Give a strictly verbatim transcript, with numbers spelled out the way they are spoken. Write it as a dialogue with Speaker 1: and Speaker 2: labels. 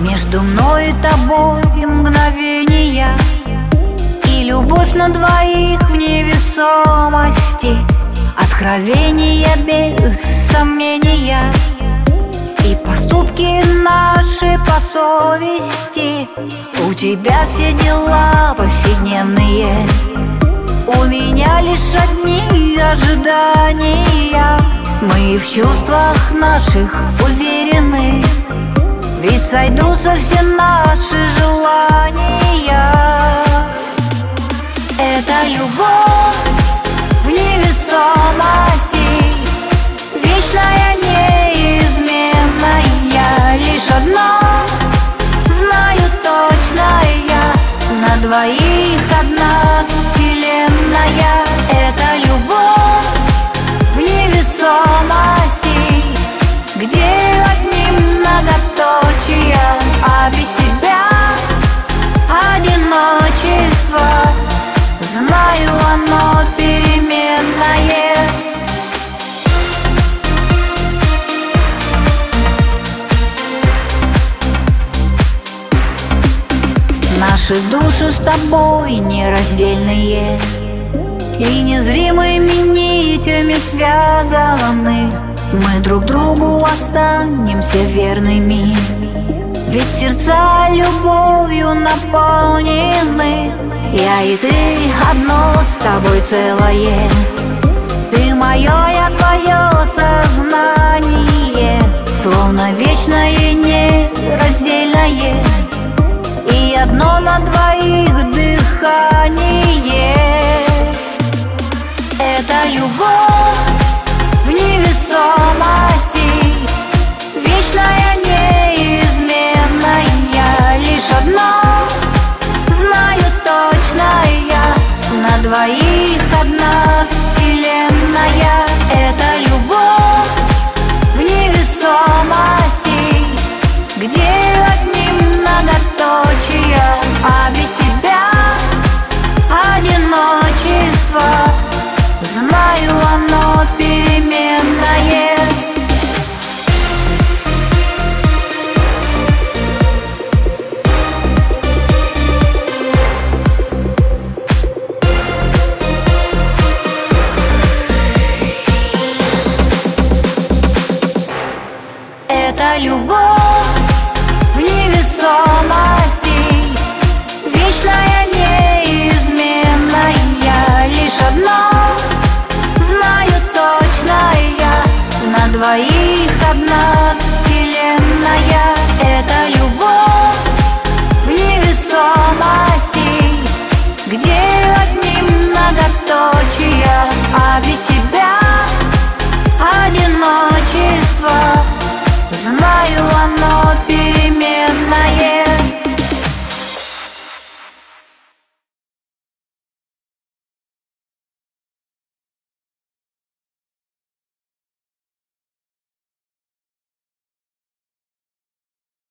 Speaker 1: Между мной и тобой мгновения, и любовь на двоих в невесомости, откровения без сомнения, и поступки наши по совести. У тебя все дела повседневные, у меня лишь одни ожидания. Мы в чувствах наших уверены, ведь сойдутся все наши желания. Это любовь в невесомости, вечная, неизменная. Лишь одно знаю точно я: на двоих одна вселенная. Это любовь в невесомости, где одни многоточия, а без тебя одиночество. Знаю, оно переменное. Наши души с тобой нераздельные, и незримыми нитями связаны. Мы друг другу останемся верными, ведь сердца любовью наполнены. Я и ты одно с тобой целое, ты мое, я твое сознание, словно вечное нераздельное, и одно на двоих дыхание. Это любовь в невесомости, вечная, неизменная. Лишь одно знаю точно я: на двоих одна вселенная. Это любовь в невесомости, где одни многоточия, а без тебя одиночество. Знаю, оно переменное. Это любовь в невесомости, вечная, неизменная. Лишь одно знаю точно я: на двоих одна вселенная. Это любовь в невесомости, где